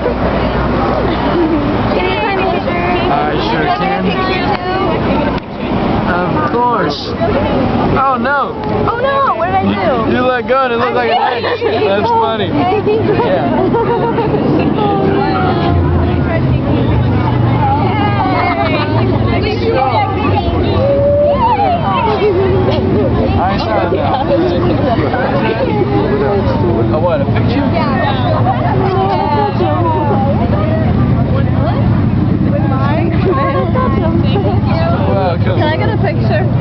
Can you sign a picture? I sure can. Of course. Oh no! Oh no! What did I do? You let go and it looked like an egg. That's funny. Yeah. I saw it now. Oh, what, a picture? With mine? Wow, Can I get a picture?